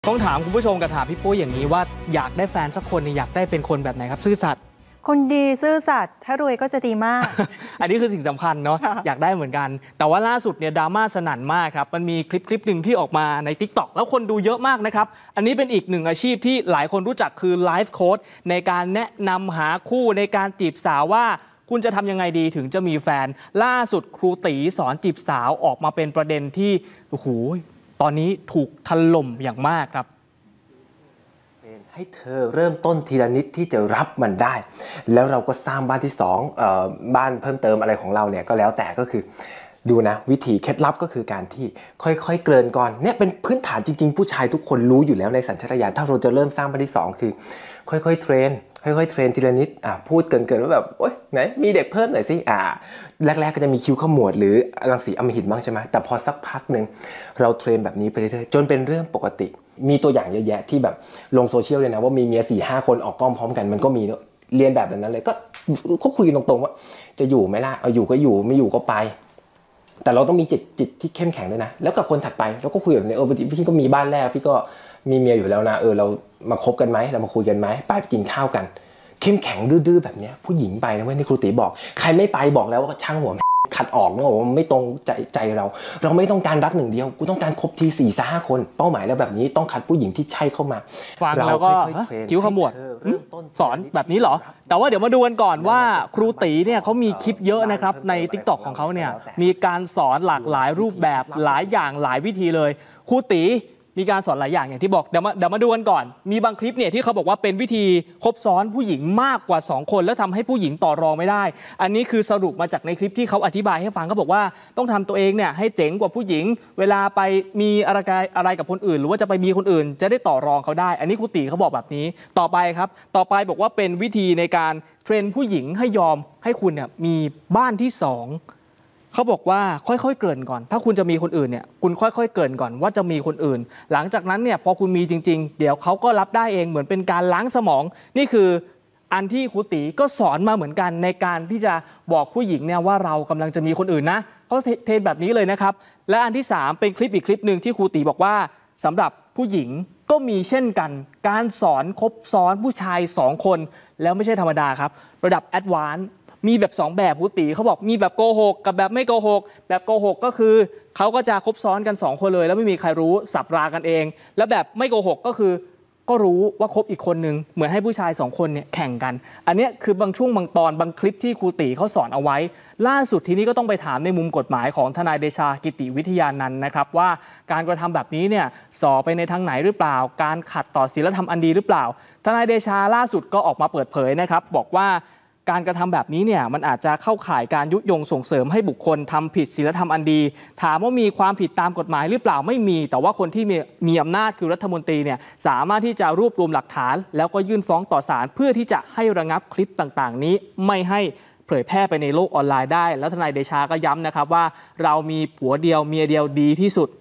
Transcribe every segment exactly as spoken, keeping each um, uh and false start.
ต้องถามคุณผู้ชมกับถามพี่ปุ้ยอย่างนี้ว่าอยากได้แฟนสักคนนี่อยากได้เป็นคนแบบไหนครับซื่อสัตย์คนดีซื่อสัตย์ถ้ารวยก็จะดีมากอันนี้คือสิ่งสำคัญเนาะ อยากได้เหมือนกันแต่ว่าล่าสุดเนี่ยดราม่าสนั่นมากครับมันมีคลิปคลิปหนึ่งที่ออกมาใน ติ๊กต็อก แล้วคนดูเยอะมากนะครับอันนี้เป็นอีกหนึ่งอาชีพที่หลายคนรู้จักคือไลฟ์โค้ชในการแนะนำหาคู่ในการจีบสาวว่าคุณจะทำยังไงดีถึงจะมีแฟนล่าสุดครูตีสอนจีบสาวออกมาเป็นประเด็นที่โอ้โหตอนนี้ถูกถล่มอย่างมากครับให้เธอเริ่มต้นทีละนิดที่จะรับมันได้แล้วเราก็สร้างบ้านที่สองเอ่อบ้านเพิ่มเติมอะไรของเราเนี่ยก็แล้วแต่ก็คือดูนะวิธีเคล็ดลับก็คือการที่ค่อยๆเกริ่นก่อนเนี่ยเป็นพื้นฐานจริงๆผู้ชายทุกคนรู้อยู่แล้วในสัญชาตญาณถ้าเราจะเริ่มสร้างบ้านที่สองคือค่อยๆเทรนค่อยๆเทรนทีละนิดอ่ะพูดเกินๆว่าแบบโอ๊ยไหนมีเด็กเพิ่มหน่อยสิอ่าแรกๆก็จะมีคิ้วขมวดหรือรังสีอำมหิตบ้างใช่ไหมแต่พอสักพักหนึ่งเราเทรนแบบนี้ไปเรื่อยๆจนเป็นเรื่องปกติมีตัวอย่างเยอะแยะที่แบบลงโซเชียลเลยนะว่ามีเมียสี่ห้าคนออกกล้องพร้อมกันมันก็มีเรียนแบบนั้นเลยก็เขาคุยกันตรงๆว่าจะอยู่ไหมล่ะเอาอยู่ก็อยู่ไม่อยู่ก็ไปแต่เราต้องมีจิตจิตที่เข้มแข็งด้วยนะแล้วกับคนถัดไปเราก็คุยแบบนี้เออพี่ก็มีบ้านแรกพี่ก็มีเมียอยู่แล้วนะเออเรามาคบกันไหมเรามาคุยกันไหมไปกินข้าวกันเข้มแข็งดื้อๆแบบนี้ผู้หญิงไปนะเว้ยนี่ครูตีบอกใครไม่ไปบอกแล้วว่าช่างหัวขัดออกนะว่าไม่ตรงใจใจเราเราไม่ต้องการรักหนึ่งเดียวกูต้องการคบทีสี่ห้าคนเป้าหมายแล้วแบบนี้ต้องคัดผู้หญิงที่ใช่เข้ามาฟังแล้วก็คิ้วขมวดสอนแบบนี้เหรอแต่ว่าเดี๋ยวมาดูกันก่อนว่าครูตีเนี่ยเขามีคลิปเยอะนะครับใน ติ๊กต็อก ของเขาเนี่ยมีการสอนหลากหลายรูปแบบหลายอย่างหลายวิธีเลยครูตีมีการสอนหลายอย่างอย่างที่บอกเดี๋ยวมาเดี๋ยวมาดูกันก่อนมีบางคลิปเนี่ยที่เขาบอกว่าเป็นวิธีคบซ้อนผู้หญิงมากกว่าสองคนแล้วทำให้ผู้หญิงต่อรองไม่ได้อันนี้คือสรุปมาจากในคลิปที่เขาอธิบายให้ฟังเขาบอกว่าต้องทำตัวเองเนี่ยให้เจ๋งกว่าผู้หญิงเวลาไปมีอะไรอะไรกับคนอื่นหรือว่าจะไปมีคนอื่นจะได้ต่อรองเขาได้อันนี้ครูตีเขาบอกแบบนี้ต่อไปครับต่อไปบอกว่าเป็นวิธีในการเทรนผู้หญิงให้ยอมให้คุณเนี่ยมีบ้านที่สองเขาบอกว่าค่อยๆเกริ่นก่อนถ้าคุณจะมีคนอื่นเนี่ยคุณค่อยๆเกริ่นก่อนว่าจะมีคนอื่นหลังจากนั้นเนี่ยพอคุณมีจริงๆเดี๋ยวเขาก็รับได้เองเหมือนเป็นการล้างสมองนี่คืออันที่ครูตีก็สอนมาเหมือนกันในการที่จะบอกผู้หญิงเนี่ยว่าเรากำลังจะมีคนอื่นนะเขาเทรนแบบนี้เลยนะครับและอันที่สามเป็นคลิปอีกคลิปหนึ่งที่ครูตีบอกว่าสำหรับผู้หญิงก็มีเช่นกันการสอนคบซ้อนผู้ชายสองคนแล้วไม่ใช่ธรรมดาครับระดับแอดวานซ์มีแบบสองแบบครูตีเขาบอกมีแบบโกหกกับแบบไม่โกหกแบบโกหกก็คือเขาก็จะคบซ้อนกันสองคนเลยแล้วไม่มีใครรู้สับรากันเองแล้วแบบไม่โกหกก็คือก็รู้ว่าคบอีกคนนึงเหมือนให้ผู้ชายสองคนเนี่ยแข่งกันอันนี้คือบางช่วงบางตอนบางคลิปที่ครูตีเขาสอนเอาไว้ล่าสุดทีนี้ก็ต้องไปถามในมุมกฎหมายของทนายเดชากิติวิทยานันท์นะครับว่าการกระทำแบบนี้เนี่ยส่อไปในทางไหนหรือเปล่าการขัดต่อศีลธรรมอันดีหรือเปล่าทนายเดชาล่าสุดก็ออกมาเปิดเผยนะครับบอกว่าการกระทำแบบนี้เนี่ยมันอาจจะเข้าข่ายการยุยงส่งเสริมให้บุคคลทำผิดศีลธรรมอันดีถามว่ามีความผิดตามกฎหมายหรือเปล่าไม่มีแต่ว่าคนที่มีมีอำนาจคือรัฐมนตรีเนี่ยสามารถที่จะรวบรวมหลักฐานแล้วก็ยื่นฟ้องต่อศาลเพื่อที่จะให้ระงับคลิปต่างๆนี้ไม่ให้เผยแพร่ไปในโลกออนไลน์ได้แล้วทนายเดชาก็ย้ำนะครับว่าเรามีผัวเดียวเมียเดียวดีที่สุด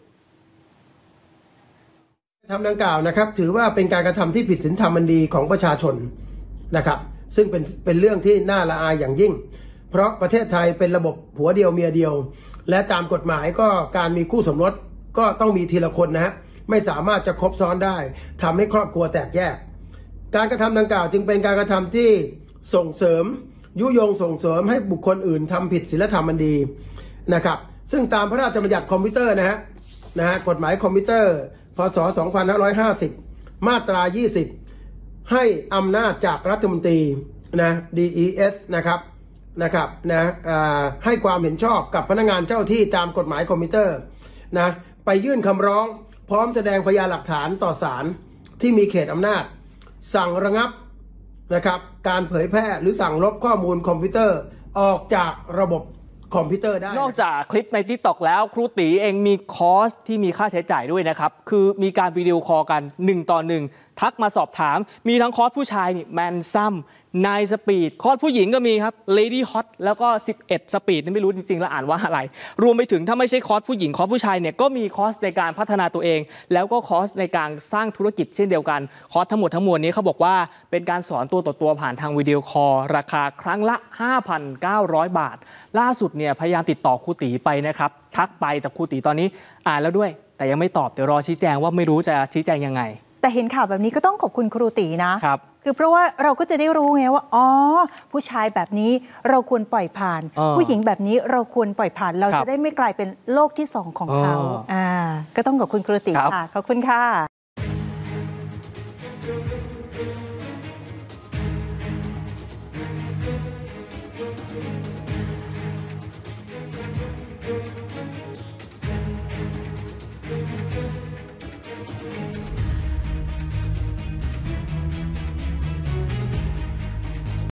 ทำดังกล่าวนะครับถือว่าเป็นการกระทำที่ผิดศีลธรรมอันดีของประชาชนนะครับซึ่งเป็นเป็นเรื่องที่น่าละอายอย่างยิ่งเพราะประเทศไทยเป็นระบบผัวเดียวเมียเดียวและตามกฎหมายก็การมีคู่สมรสก็ต้องมีทีละคนนะฮะไม่สามารถจะคบซ้อนได้ทำให้ครอบครัวแตกแยกการกระทำดังกล่าวจึงเป็นการกระทำที่ส่งเสริมยุยงส่งเสริมให้บุคคลอื่นทำผิดศีลธรรมอันดีนะครับซึ่งตามพระราชบัญญัติคอมพิวเตอร์นะฮะนะฮะกฎหมายคอมพิวเตอร์พ.ศ. สองพันห้าร้อยห้าสิบมาตรายี่สิบให้อำนาจจากรัฐมนตรีนะ ดี อี เอส นะครับนะครับนะให้ความเห็นชอบกับพนักงานเจ้าที่ตามกฎหมายคอมพิวเตอร์นะไปยื่นคำร้องพร้อมแสดงพยานหลักฐานต่อศาลที่มีเขตอำนาจสั่งระงับนะครับการเผยแพร่หรือสั่งลบข้อมูลคอมพิวเตอร์ออกจากระบบคอมพิวเตอร์ได้นอกจากคลิปใน ติ๊กต็อก แล้วครูตีเองมีคอร์สที่มีค่าใช้จ่ายด้วยนะครับคือมีการวิดีโอคอลกันหนึ่งต่อหนึ่งทักมาสอบถามมีทั้งคอร์สผู้ชายนี่แมนซัมนายสปีดคอร์สผู้หญิงก็มีครับเลดี้ฮอตแล้วก็สิบเอ็ดสปีดนี่ไม่รู้จริงๆแล้วอ่านว่าอะไรรวมไปถึงถ้าไม่ใช่คอร์สผู้หญิงคอร์สผู้ชายเนี่ยก็มีคอร์สในการพัฒนาตัวเองแล้วก็คอร์สในการสร้างธุรกิจเช่นเดียวกันคอร์สทั้งหมดทั้งมวลนี้เขาบอกว่าเป็นการสอนตัวต่อตัวผ่านทางวิดีโอคอลราคาครั้งละ ห้าพันเก้าร้อย บาทล่าสุดเนี่ยพยายามติดต่อครูตีไปนะครับทักไปแต่ครูตีตอนนี้อ่านแล้วด้วยแต่ยังไม่ตอบเดี๋ยวรอชี้แจงว่าไม่รู้จะชี้แจงยังไงแต่เห็นข่าวแบบนี้ก็ต้องขอบคุณครูตีนะครับคือเพราะว่าเราก็จะได้รู้ไงว่าอ๋อผู้ชายแบบนี้เราควรปล่อยผ่าน ผู้หญิงแบบนี้เราควรปล่อยผ่านเราจะได้ไม่กลายเป็นโลกที่สองของเขาอ่าก็ต้องขอบคุณครูตีค่ะขอบคุณค่ะ